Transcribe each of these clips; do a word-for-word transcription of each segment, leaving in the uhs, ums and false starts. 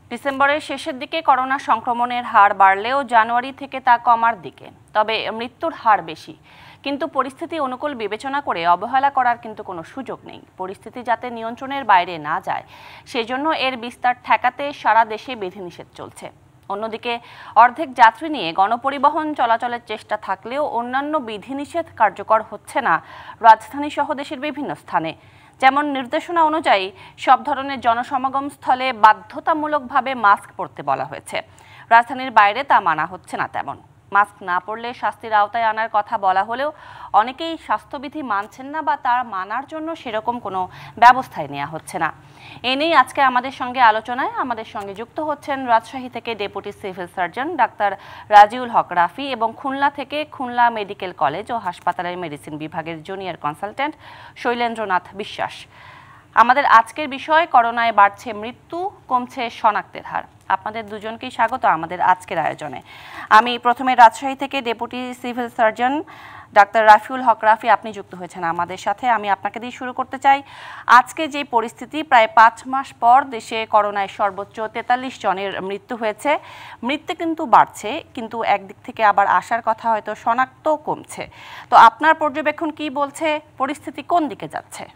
ডিসেম্বরের শেষের দিকে করোনা সংক্রমণের হার বাড়লেও জানুয়ারি থেকে তা কমার দিকে, তবে মৃত্যুর হার বেশি। কিন্তু পরিস্থিতি অনুকূল বিবেচনা করে অবহেলা করার কিন্তু কোনো সুযোগ নেই। পরিস্থিতি যাতে নিয়ন্ত্রণের বাইরে না যায় সেজন্য এর বিস্তার ঠেকাতে সারা দেশে বিধিনিষেধ চলছে। অন্যদিকে অর্ধেক যাত্রী নিয়ে গণপরিবহন চলাচলের চেষ্টা থাকলেও অন্যান্য বিধিনিষেধ কার্যকর হচ্ছে না রাজধানী সহ দেশের বিভিন্ন স্থানে। যেমন নির্দেশনা অনুযায়ী সব ধরনের জনসমাগম স্থলে বাধ্যতামূলকভাবে মাস্ক পরতে বলা হয়েছে। রাজধানীর বাইরে তা মানা হচ্ছে না তেমন। মাস্ক না পরলে শাস্তির আওতায় আনার কথা বলা হলেও অনেকেই স্বাস্থ্যবিধি মানছেন না বা তার মানার জন্য সেরকম কোনো ব্যবস্থাই নেওয়া হচ্ছে না। এ নিয়ে আজকে আমাদের সঙ্গে আলোচনায় আমাদের সঙ্গে যুক্ত হচ্ছেন রাজশাহী থেকে deputy civil surgeon doctor Raziul Haque Rafi এবং খুলনা থেকে খুলনা মেডিকেল কলেজ ও হাসপাতালের মেডিসিন বিভাগের জুনিয়র কনসালটেন্ট শৈলেন্দ্রনাথ বিশ্বাস। আমাদের আজকের বিষয় করোনায় বাড়ছে মৃত্যু, কমছে শনাক্তের হার। আপনাদের দুজনকেই স্বাগত আমাদের আজকের আয়োজনে। আমি প্রথমে রাজশাহী থেকে deputy civil surgeon doctor Rafiul Haque Rafi, আপনি যুক্ত হয়েছেন আমাদের সাথে। আমি আপনাকে দিয়ে শুরু করতে চাই। আজকে যে পরিস্থিতি, প্রায় পাঁচ মাস পর দেশে করোনায় সর্বোচ্চ তেতাল্লিশ জনের মৃত্যু হয়েছে। মৃত্যু কিন্তু বাড়ছে, কিন্তু একদিক থেকে আবার আসার কথা হয়তো শনাক্ত কমছে। তো আপনার পর্যবেক্ষণ কি বলছে, পরিস্থিতি কোন দিকে যাচ্ছে?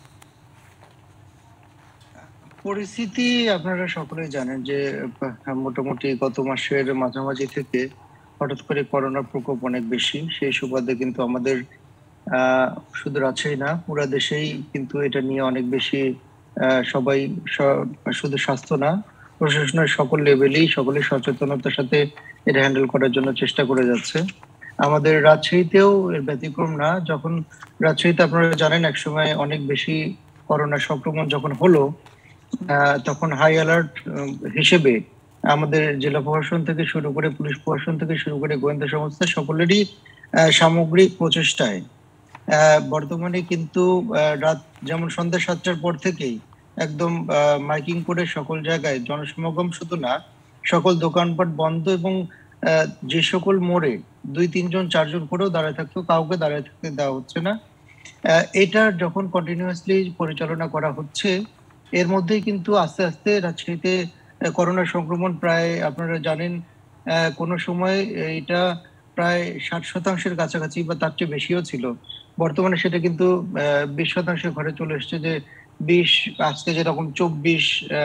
পরিস্থিতি আপনারা সকলেই জানেন যে মোটামুটি গত মাসের মাঝামাঝি থেকে হঠাৎ করে করোনার প্রকোপ অনেক বেশি। সেই সুবাদে কিন্তু আমাদের আহ শুধু রাজশাহী না, পুরো দেশেই কিন্তু এটা নিয়ে অনেক বেশি সবাই, শুধু স্বাস্থ্য না, প্রশাসনের সকল লেভেলেই সকলে সচেতনতার সাথে এটা হ্যান্ডেল করার জন্য চেষ্টা করে যাচ্ছে। আমাদের রাজশাহীতেও এর ব্যতিক্রম না। যখন রাজশাহীতে আপনারা জানেন একসময় অনেক বেশি করোনা সংক্রমণ যখন হলো, তখন হাই অ্যালার্ট হিসেবে আমাদের জেলা প্রশাসন থেকে শুরু করে পুলিশ প্রশাসন থেকে শুরু করে গোয়েন্দা সংস্থা সকলেরই সামগ্রিক প্রচেষ্টায় বর্তমানে কিন্তু রাত যেমন সন্ধ্যা সাতটার পর থেকেই একদম মাইকিং করে সকল জায়গায় জনসমাগম শুধু না, সকল দোকানপাট বন্ধ এবং যে সকল মোড়ে দুই তিনজন চারজন করেও দাঁড়ায় থাকতো, কাউকে দাঁড়ায় থাকতে দেওয়া হচ্ছে না। এটা যখন কন্টিনিউয়াসলি পরিচালনা করা হচ্ছে, এর মধ্যেই কিন্তু আস্তে আস্তে রাজশাহীতে করোনা সংক্রমণ প্রায় আপনারা জানেন কোন সময় এটা প্রায় ষাট শতাংশের কাছাকাছি বা তার চেয়ে বেশিও ছিল। বর্তমানে সেটা কিন্তু বিশ শতাংশের ঘরে চলে এসছে, যে বিশ আজকে যেরকম চব্বিশ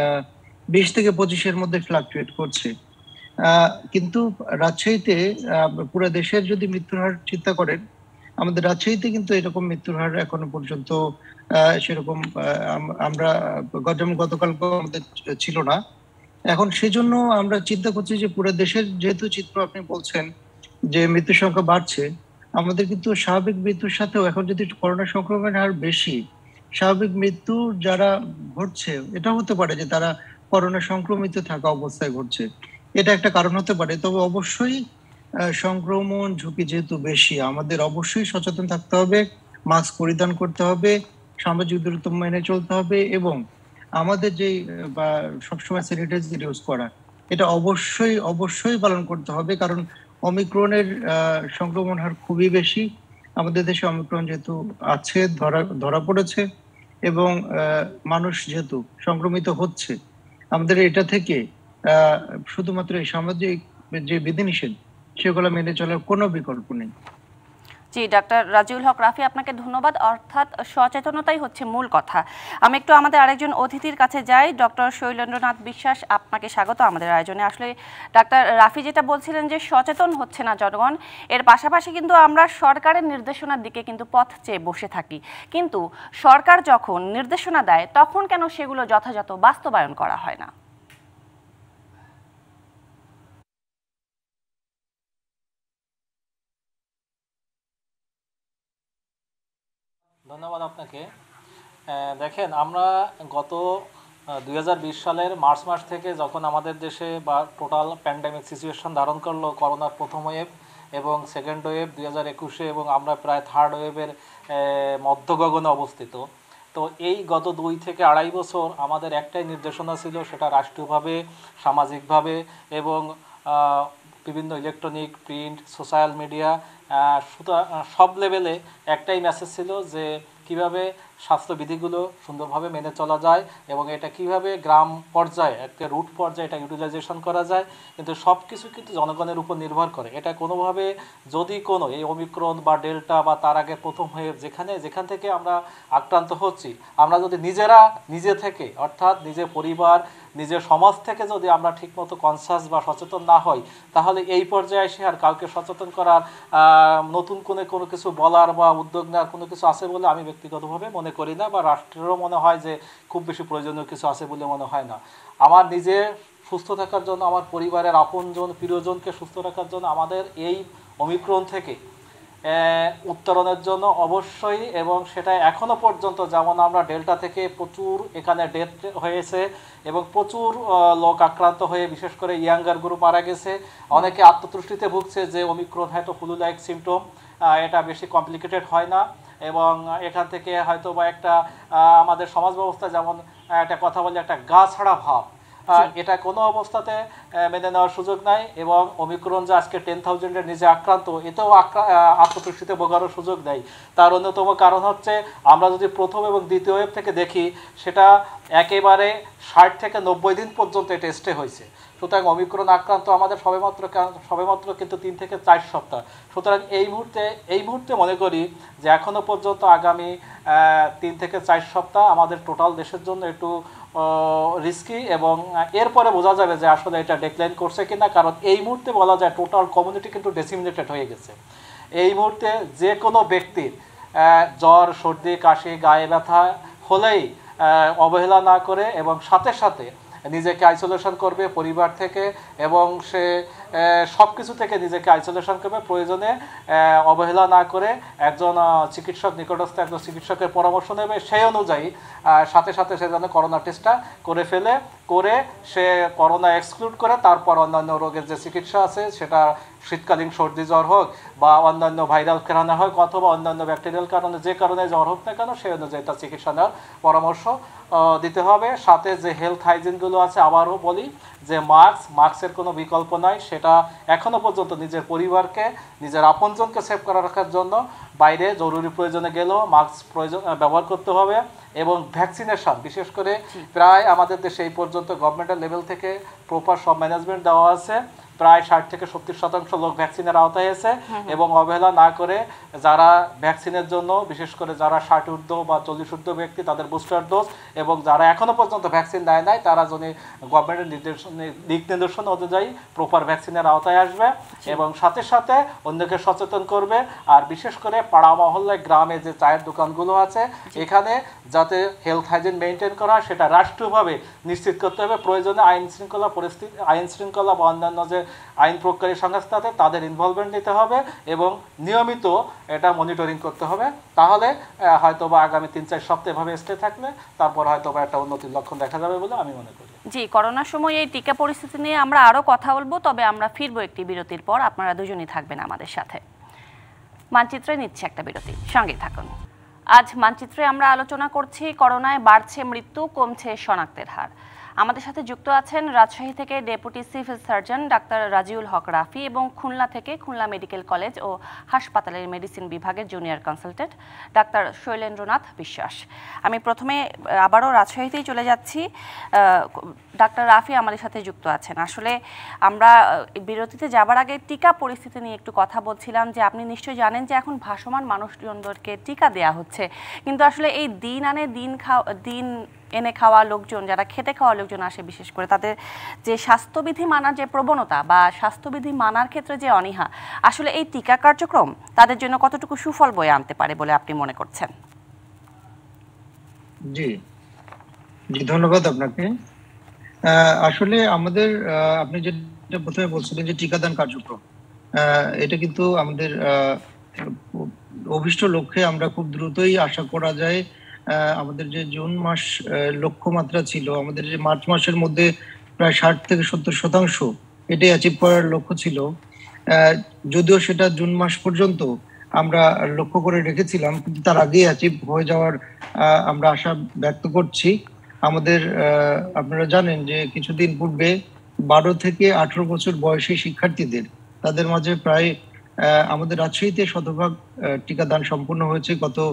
বিশ থেকে পঁচিশের মধ্যে ফ্লাকচুয়েট করছে। আহ কিন্তু রাজশাহীতে পুরো দেশের যদি মৃত্যুর হার চিন্তা করেন, আমাদের রাজশাহীতে কিন্তু এরকম মৃত্যুর হার এখনো পর্যন্ত সেরকম আমরা যেমন গতকাল আমাদের ছিল না। এখন সেজন্য আমরা চিন্তা করছি যে পুরো দেশের যেহেতু চিত্র আপনি বলছেন যে মৃত্যুর সংখ্যা বাড়ছে, আমাদের কিন্তু স্বাভাবিক মৃত্যুর সাথেও এখন যদি করোনা সংক্রমণের হার বেশি, স্বাভাবিক মৃত্যু যারা ঘটছে এটা হতে পারে যে তারা করোনা সংক্রমিত থাকা অবস্থায় ঘটছে, এটা একটা কারণ হতে পারে। তবে অবশ্যই সংক্রমণ ঝুঁকি যেহেতু বেশি, আমাদের অবশ্যই সচেতন থাকতে হবে, মাস্ক পরিধান করতে হবে, সামাজিক দূরত্ব মেনে চলতে হবে এবং আমাদের যে বা সবসময় স্যানিটাইজার ইউজ করা, এটা অবশ্যই অবশ্যই পালন করতে হবে। কারণ অমিক্রনের সংক্রমণ হার খুবই বেশি। আমাদের দেশে অমিক্রন যেহেতু আছে, ধরা ধরা পড়েছে এবং মানুষ যেহেতু সংক্রমিত হচ্ছে, আমাদের এটা থেকে আহ শুধুমাত্র এই সামাজিক যে বিধিনিষেধ সেগুলো মেনে চলার কোনো বিকল্প নেই। জি, ডাক্তার রাজিউল হক রাফি, আপনাকে ধন্যবাদ। অর্থাৎ সচেতনতাই হচ্ছে মূল কথা। আমি একটু আমাদের আরেকজন অতিথির কাছে যাই। ডক্টর শৈলেন্দ্রনাথ বিশ্বাস, আপনাকে স্বাগত আমাদের আয়োজনে। আসলে ডাক্তার রাফি যেটা বলছিলেন যে সচেতন হচ্ছে না জনগণ, এর পাশাপাশি কিন্তু আমরা সরকারের নির্দেশনার দিকে কিন্তু পথ চেয়ে বসে থাকি। কিন্তু সরকার যখন নির্দেশনা দেয় তখন কেন সেগুলো যথাযথ বাস্তবায়ন করা হয় না? ধন্যবাদ আপনাকে। দেখেন, আমরা গত দুই হাজার বিশ সালের মার্চ মাস থেকে যখন আমাদের দেশে বা টোটাল প্যান্ডেমিক সিচুয়েশন ধারণ করলো করোনার প্রথম ওয়েভ এবং সেকেন্ড ওয়েভ দুই হাজার একুশে এবং আমরা প্রায় থার্ড ওয়েভের মধ্যগগনে অবস্থিত। তো এই গত দুই থেকে আড়াই বছর আমাদের একটাই নির্দেশনা ছিল, সেটা রাষ্ট্রীয়ভাবে, সামাজিকভাবে এবং বিভিন্ন ইলেকট্রনিক, প্রিন্ট, সোশ্যাল মিডিয়া সব লেভেলে একটাই মেসেজ ছিল যে কিভাবে স্বাস্থ্যবিধিগুলো সুন্দরভাবে মেনে চলা যায় এবং এটা কিভাবে গ্রাম পর্যায়ে একটা রুট পর্যায়ে এটা ইউটিলাইজেশন করা যায়, কিন্তু সব কিছু কিন্তু জনগণের উপর নির্ভর করে। এটা কোনোভাবে যদি কোনো এই ওমিক্রন বা ডেল্টা বা তার আগে প্রথম ওয়েভ যেখানে যেখান থেকে আমরা আক্রান্ত হচ্ছি, আমরা যদি নিজেরা নিজে থেকে অর্থাৎ নিজের পরিবার নিজের সমাজ থেকে যদি আমরা ঠিকমতো কনসাস বা সচেতন না হই, তাহলে এই পর্যায়ে এসে আর কাউকে সচেতন করার নতুন কোনো কোনো কিছু বলার বা উদ্যোগ নেওয়ার কোনো কিছু আছে বলে আমি ব্যক্তিগতভাবে মনে করি না, বা রাষ্ট্রেরও মনে হয় যে খুব বেশি প্রয়োজনীয় কিছু আছে বলে মনে হয় না। আমার নিজে সুস্থ থাকার জন্য, আমার পরিবারের আপনজন প্রিয়জনকে সুস্থ রাখার জন্য আমাদের এই ওমিক্রন থেকে উত্তরণের জন্য অবশ্যই, এবং সেটা এখনো পর্যন্ত যেমন আমরা ডেল্টা থেকে প্রচুর এখানে ডেথ হয়েছে এবং প্রচুর লোক আক্রান্ত হয়ে বিশেষ করে ইয়াঙ্গার গ্রুপ মারা গেছে, অনেকে আত্মতুষ্টিতে ভুগছে যে ওমিক্রন হয়তো ফ্লু লাইক সিমটম, এটা বেশি কমপ্লিকেটেড হয় না এবং এখান থেকে হয়তো বা একটা আমাদের সমাজ ব্যবস্থা যেমন একটা কথা বলে একটা গা ছাড়া ভাব, এটা কোনো অবস্থাতে মেনে নেওয়ার সুযোগ নাই। এবং ওমিক্রন যে আজকে টেন থাউজেন্ডের নিজে আক্রান্ত, এতেও আত্মতুষ্টিতে ভোগারও সুযোগ নেই। তার অন্যতম কারণ হচ্ছে আমরা যদি প্রথম এবং দ্বিতীয় ওয়েভ থেকে দেখি, সেটা একেবারে ষাট থেকে নব্বই দিন পর্যন্ত এটা স্টে হয়েছে। সুতরাং ওমিক্রন আক্রান্ত আমাদের সবেমাত্র সবেমাত্র কিন্তু তিন থেকে চার সপ্তাহ। সুতরাং এই মুহূর্তে এই মুহূর্তে মনে করি যে এখনো পর্যন্ত আগামী তিন থেকে চার সপ্তাহ আমাদের টোটাল দেশের জন্য একটু রিস্কি, এবং এরপরে বোঝা যাবে যে আসলে এটা ডিক্লাইন করছে কিনা, কারণ এই মুহূর্তে বলা যায় টোটাল কমিউনিটি কিন্তু ডেসিমিনেটেড হয়ে গেছে। এই মুহূর্তে যে কোনো ব্যক্তির জ্বর সর্দি কাশি গায়ে ব্যথা হলেই অবহেলা না করে এবং সাথে সাথে নিজেকে আইসোলেশন করবে পরিবার থেকে, এবং সে সব কিছু থেকে নিজেকে আইসোলেশন করবে, প্রয়োজনে অবহেলা না করে একজন চিকিৎসক নিকটস্থ একজন চিকিৎসকের পরামর্শ নেবে, সেই অনুযায়ী সাথে সাথে সে যেন করোনা টেস্টটা করে ফেলে, করে সে করোনা এক্সক্লুড করে তারপর অন্যান্য রোগের যে চিকিৎসা আছে, সেটা শীতকালীন সর্দি জ্বর হোক বা অন্যান্য ভাইরাল কারণে হোক অথবা অন্যান্য ব্যাকটেরিয়াল কারণে, যে কারণে জ্বর হোক না কেন, সেই অনুযায়ী তার চিকিৎসা নেওয়ার পরামর্শ দিতে হবে। সাথে যে হেলথ হাইজিনগুলো আছে, আবারও বলি যে মাস্ক মাস্কের কোনো বিকল্প নাই, সেটা এখনো পর্যন্ত নিজের পরিবারকে নিজের আপনজনকে সেভ করে রাখার জন্য বাইরে জরুরি প্রয়োজনে গেলেও মাস্ক প্রয়োজন ব্যবহার করতে হবে। এবং ভ্যাকসিনেশন বিশেষ করে প্রায় আমাদের দেশে এই পর্যন্ত গভর্নমেন্টের লেভেল থেকে প্রপার সব ম্যানেজমেন্ট দেওয়া আছে, প্রায় ষাট থেকে সত্তর শতাংশ লোক ভ্যাকসিনের আওতায় আছে, এবং অবহেলা না করে যারা ভ্যাকসিনের জন্য বিশেষ করে যারা ষাট ঊর্ধ্ব বা চল্লিশ ঊর্ধ্ব ব্যক্তি তাদের বুস্টার ডোজ, এবং যারা এখনো পর্যন্ত ভ্যাকসিন দেয় নাই তারা যদি গভর্নমেন্টের নির্দেশন দিক নির্দেশন অনুযায়ী প্রপার ভ্যাকসিনের আওতায় আসবে এবং সাথে সাথে অন্যকে সচেতন করবে। আর বিশেষ করে পাড়া মহল্লায় গ্রামে যে চায়ের দোকানগুলো আছে, এখানে যাতে হেলথ হাইজিন মেনটেন করা সেটা রাষ্ট্রীয়ভাবে নিশ্চিত করতে হবে। প্রয়োজনে আইন শৃঙ্খলা পরিস্থিতি আইন শৃঙ্খলা বা অন্যান্য যে আইন প্রয়োগকারী সংস্থাতে তাদের ইনভলভমেন্ট নিতে হবে এবং নিয়মিত এটা মনিটরিং করতে হবে। তাহলে হয়তো বা আগামী তিন চার সপ্তাহ এভাবে স্টে থাকলে তারপর হয়তো বা একটা উন্নতির লক্ষণ দেখা যাবে বলে আমি মনে করি। জি, করোনার সময় এই টিকা পরিস্থিতি নিয়ে আমরা আরও কথা বলবো, তবে আমরা ফিরবো একটি বিরতির পর। আপনারা দুজনই থাকবেন আমাদের সাথে। মানচিত্রে নিচ্ছে একটা বিরতি, সঙ্গেই থাকুন। আজ মানচিত্রে আমরা আলোচনা করছি করোনায় বাড়ছে মৃত্যু, কমছে শনাক্তের হার। আমাদের সাথে যুক্ত আছেন রাজশাহী থেকে deputy civil surgeon doctor Raziul Haque Rafi এবং খুলনা থেকে খুলনা মেডিকেল কলেজ ও হাসপাতালের মেডিসিন বিভাগের জুনিয়র কনসালটেন্ট ডাক্তার শৈলেন্দ্রনাথ বিশ্বাস। আমি প্রথমে আবারও রাজশাহীতেই চলে যাচ্ছি। ডাক্তার রাফি আমাদের সাথে যুক্ত আছেন। আসলে আমরা বিরতিতে যাবার আগে টিকা পরিস্থিতি নিয়ে একটু কথা বলছিলাম, যে আপনি নিশ্চয়ই জানেন যে এখন ভাসমান মানুষজনদেরকে টিকা দেওয়া হচ্ছে, কিন্তু আসলে এই দিন আনে দিন খাওয়া দিন এনে খাওয়া লোকজন, যারা খেতে খাওয়া লোকজন আসে, বিশেষ করে তাদের যে স্বাস্থ্যবিধি মানার যে প্রবণতা বা স্বাস্থ্যবিধি মানার ক্ষেত্রে যে অনীহা, আসলে এই টিকা কার্যক্রম তাদের জন্য কতটুকু সুফল বয়ে আনতে পারে বলে আপনি মনে করছেন? জি জি ধন্যবাদ আপনাকে। আসলে আমাদের আপনি যেটা প্রথমে বলছিলেন যে টিকাদান কার্যক্রম, এটা কিন্তু আমাদের অভিষ্ট লক্ষ্যে আমরা খুব দ্রুতই আশা করা যায়। আমাদের যে জুন মাস লক্ষ্যমাত্রা ছিল, আমাদের যে মার্চ মাসের মধ্যে প্রায় ষাট থেকে সত্তর শতাংশ এটাই অ্যাচিভ করার লক্ষ্য ছিল। যদিও সেটা জুন মাস পর্যন্ত আমরা লক্ষ্য করে রেখেছিলাম, কিন্তু তার আগেই অ্যাচিভ হয়ে যাওয়ার আমরা আশা ব্যক্ত করছি। আমাদের আপনারা জানেন যে কিছুদিন পূর্বে বারো থেকে আঠারো বছর বয়সী শিক্ষার্থীদের তাদের মাঝে প্রায় আমাদের রাজশাহীতে শতভাগ টিকাদান সম্পন্ন হয়েছে গত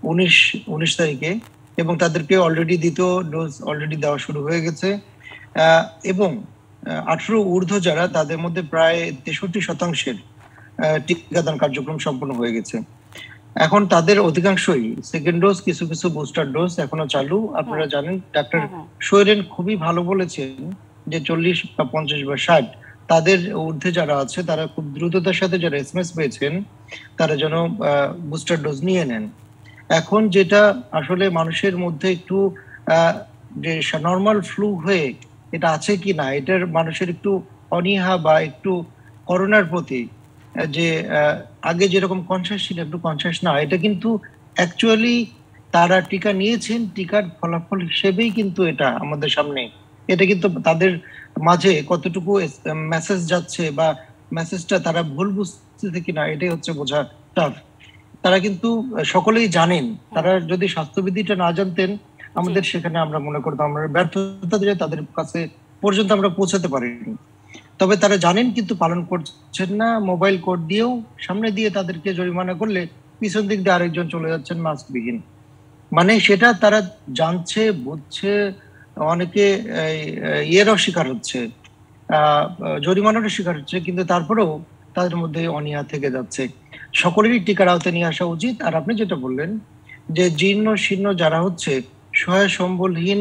উনিশ উনিশ তারিখে, এবং তাদেরকে অলরেডি দ্বিতীয় ডোজ অলরেডি দেওয়া শুরু হয়ে গেছে। এবং আঠারো ঊর্ধ্ব যারা, তাদের মধ্যে প্রায় তেষট্টি শতাংশের টিকাদান কার্যক্রম সম্পন্ন হয়ে গেছে। এখন তাদের অধিকাংশই সেকেন্ড ডোজ, কিছু কিছু বুস্টার ডোজ এখনো চালু। আপনারা জানেন ডাক্তার সোহেলেন খুবই ভালো বলেছেন যে চল্লিশ বা পঞ্চাশ বা ষাট তাদের ঊর্ধ্বে যারা আছে তারা খুব দ্রুততার সাথে যারা এসএমএস পেয়েছেন তারা যেন বুস্টার ডোজ নিয়ে নেন। এখন যেটা আসলে মানুষের মধ্যে একটু যে নর্মাল ফ্লু হয়ে এটা আছে কি না, এটার মানুষের একটু অনীহা বা একটু করোনার প্রতি যে আগে যেরকম কনসাস ছিল একটু কনসাস না, এটা কিন্তু অ্যাকচুয়ালি তারা টিকা নিয়েছেন, টিকার ফলাফল হিসেবেই কিন্তু এটা আমাদের সামনে। এটা কিন্তু তাদের মাঝে কতটুকু মেসেজ যাচ্ছে বা মেসেজটা তারা ভুল বুঝতেছে কিনা এটাই হচ্ছে বোঝা টাফ। তারা কিন্তু সকলেই জানেন, তারা যদি স্বাস্থ্যবিধিটা না জানতেন আমাদের সেখানে আমরা মনে করতাম আমরা ব্যর্থতা দিয়ে তাদের কাছে পর্যন্ত আমরা পৌঁছাতে পারিনি। তবে তারা জানেন কিন্তু পালন করছেন না। মোবাইল কোড দিয়েও সামনে দিয়ে তাদেরকে জরিমানা করলে পিছন দিক দিয়ে আরেকজন চলে যাচ্ছেন মাস্কবিহীন। মানে সেটা তারা জানছে, বুঝছে, অনেকে ইয়েরও শিকার হচ্ছে, জরিমানারও শিকার হচ্ছে, কিন্তু তারপরেও তাদের মধ্যে অনীহা থেকে যাচ্ছে। সকলেরই টিকার আওতায় নিয়ে আসা উচিত। আর আপনি যেটা বললেন যে জীর্ণ শীর্ণ যারা হচ্ছে, সহায় সম্বলহীন,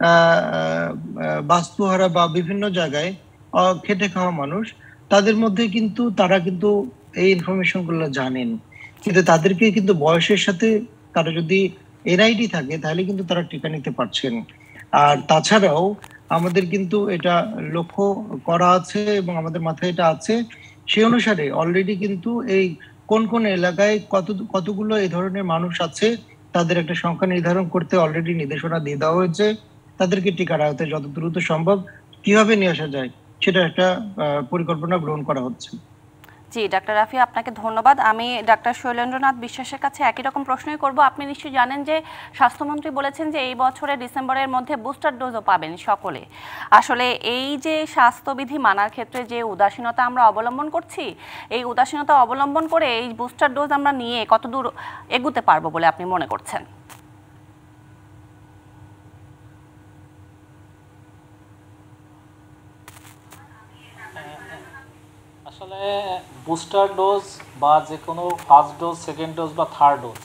বাস্তুহারা বা বিভিন্ন জায়গায় খেটে খাওয়া মানুষ, তাদের মধ্যে কিন্তু তারা কিন্তু এই ইনফরমেশন গুলো জানেন, কিন্তু তাদেরকে কিন্তু বয়সের সাথে তারা যদি এনআইডি থাকে তাহলে কিন্তু তারা টিকা নিতে পারছেন। আর তাছাড়াও আমাদের কিন্তু এটা লক্ষ্য করা আছে এবং আমাদের মাথায় এটা আছে, সেই অনুসারে অলরেডি কিন্তু এই কোন কোন এলাকায় কত কতগুলো এই ধরনের মানুষ আছে তাদের একটা সংখ্যা নির্ধারণ করতে অলরেডি নির্দেশনা দিয়ে দেওয়া হয়েছে। তাদেরকে টিকার আওতায় যত দ্রুত সম্ভব কিভাবে নিয়ে আসা যায় সেটা একটা পরিকল্পনা গ্রহণ করা হচ্ছে। জি ডাক্তার রাফি, আপনাকে ধন্যবাদ। আমি ডাক্তার শৈলেন্দ্রনাথ বিশ্বাসের কাছে একই রকম প্রশ্নই করব। আপনি নিশ্চয়ই জানেন যে স্বাস্থ্যমন্ত্রী বলেছেন যে এই বছরের ডিসেম্বরের মধ্যে বুস্টার ডোজও পাবেন সকলে। আসলে এই যে স্বাস্থ্যবিধি মানার ক্ষেত্রে যে উদাসীনতা আমরা অবলম্বন করছি, এই উদাসীনতা অবলম্বন করে এই বুস্টার ডোজ আমরা নিয়ে কতদূর এগুতে পারবো বলে আপনি মনে করছেন? আসলে বুস্টার ডোজ বা যে কোনো ফার্স্ট ডোজ, সেকেন্ড ডোজ বা থার্ড ডোজ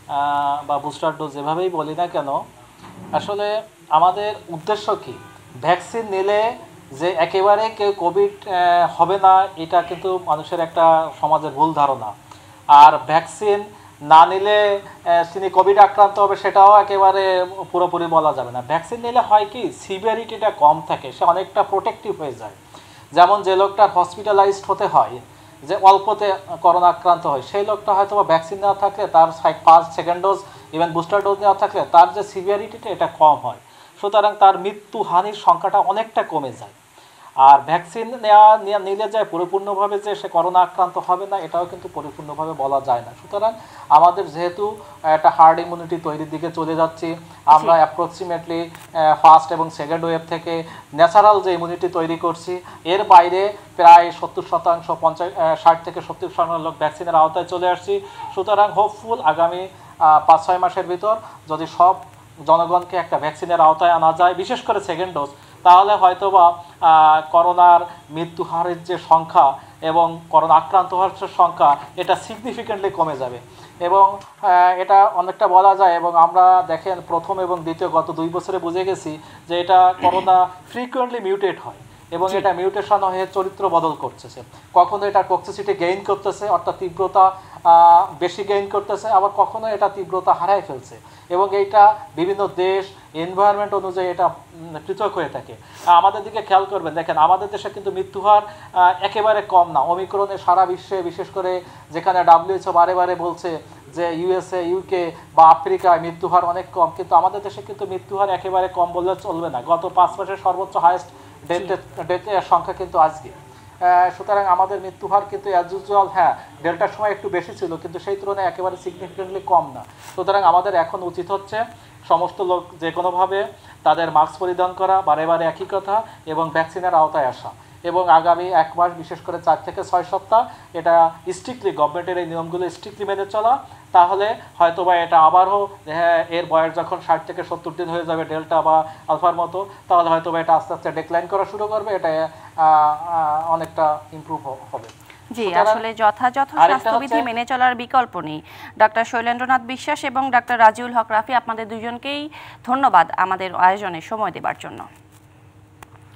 বা বুস্টার ডোজ যেভাবেই বলি না কেন, আসলে আমাদের উদ্দেশ্য কি? ভ্যাকসিন নিলে যে একেবারে কেউ কোভিড হবে না, এটা কিন্তু মানুষের একটা সমাজের ভুল ধারণা। আর ভ্যাকসিন না নিলে তিনি কোভিড আক্রান্ত হবে সেটাও একেবারে পুরোপুরি বলা যাবে না। ভ্যাকসিন নিলে হয় কি, সিভিয়ারিটিটা কম থাকে, সে অনেকটা প্রোটেক্টিভ হয়ে যায়। যেমন যে লোকটার হসপিটালাইজড হতে হয়, যে অল্পতে করোনা আক্রান্ত হয়, সেই লোকটা হয়তো বা ভ্যাকসিন নেওয়া থাকলে তার first second dose even booster dose নেওয়া থাকলে তার যে সিভিয়ারিটিটা এটা কম হয়, সুতরাং তার মৃত্যু হানির সংখ্যাটা অনেকটা কমে যায়। আর ভ্যাকসিন নেওয়া নিলে যায় পরিপূর্ণভাবে যে সে করোনা আক্রান্ত হবে না, এটাও কিন্তু পরিপূর্ণভাবে বলা যায় না। সুতরাং আমাদের যেহেতু একটা হার্ড ইমিউনিটি তৈরির দিকে চলে যাচ্ছি, আমরা অ্যাপ্রক্সিমেটলি ফার্স্ট এবং সেকেন্ড ওয়েভ থেকে ন্যাচারাল যে ইমিউনিটি তৈরি করছি, এর বাইরে প্রায় সত্তর শতাংশ পঞ্চাশ ষাট থেকে সত্তর শতাংশ লোক ভ্যাকসিনের আওতায় চলে আসছি। সুতরাং হোপফুল আগামী পাঁচ ছয় মাসের ভিতর যদি সব জনগণকে একটা ভ্যাকসিনের আওতায় আনা যায়, বিশেষ করে সেকেন্ড ডোজ, তাহলে হয়তোবা করোনার মৃত্যু হারের যে সংখ্যা এবং করোনা আক্রান্ত হওয়ার সংখ্যা এটা সিগনিফিকেন্টলি কমে যাবে। এবং এটা অনেকটা বলা যায়, এবং আমরা দেখেন প্রথম এবং দ্বিতীয় গত দুই বছরে বুঝে গেছি যে এটা করোনা ফ্রিকুয়েন্টলি মিউটেট হয় এবং এটা মিউটেশন হয়ে চরিত্র বদল করতেছে। কখনো এটা টক্সিসিটি গেইন করতেছে, অর্থাৎ তীব্রতা বেশি গেইন করতেছে, আবার কখনো এটা তীব্রতা হারায় ফেলছে, এবং এইটা বিভিন্ন দেশ এনভায়রনমেন্ট অনুযায়ী এটা পৃথক হয়ে থাকে। আমাদের দিকে খেয়াল করবেন, দেখেন আমাদের দেশে কিন্তু মৃত্যু হার একেবারে কম না। ওমিক্রনে সারা বিশ্বে, বিশেষ করে যেখানে ডাব্লিউএইচও বারে বারে বলছে যে ইউএসএ, ইউকে বা আফ্রিকায় মৃত্যু হার অনেক কম, কিন্তু আমাদের দেশে কিন্তু মৃত্যু হার একেবারে কম বললে চলবে না। গত পাঁচ মাসের সর্বোচ্চ হাইয়েস্ট ডেথ ডেথের সংখ্যা কিন্তু আজকে। সুতরাং আমাদের মৃত্যু হার কিন্তু অ্যাজ ইউজুয়াল, হ্যাঁ ডেল্টার সময় একটু বেশি ছিল, কিন্তু সেই তুলনায় একেবারে সিগনিফিকেন্টলি কম না। সুতরাং আমাদের এখন উচিত হচ্ছে সমস্ত লোক যে কোনোভাবে তাদের মাস্ক পরিধান করা, বারে বারে একই কথা, এবং ভ্যাকসিনের আওতায় আসা। এবং আগামী এক মাস বিশেষ করে চার থেকে ছয় সপ্তাহ এটা স্ট্রিক্টলি গভর্নমেন্টের এই নিয়মগুলো স্ট্রিক্টলি মেনে চলা, তাহলে হয়তোবা এটা আবারও হ্যাঁ এর বয়স যখন ষাট থেকে সত্তর দিন হয়ে যাবে ডেল্টা বা আলফার মতো, তাহলে হয়তোবা এটা আস্তে আস্তে ডিক্লাইন করা শুরু করবে, এটা অনেকটা ইমপ্রুভ হবে। জি, আসলে যথাযথ স্বাস্থ্যবিধি মেনে চলার বিকল্প নেই। ডাক্তার শৈলেন্দ্রনাথ বিশ্বাস এবং ডাক্তার রাজিউল হক রাফি, আপনাদের দুজনকেই ধন্যবাদ আমাদের আয়োজনে সময় দেবার জন্য।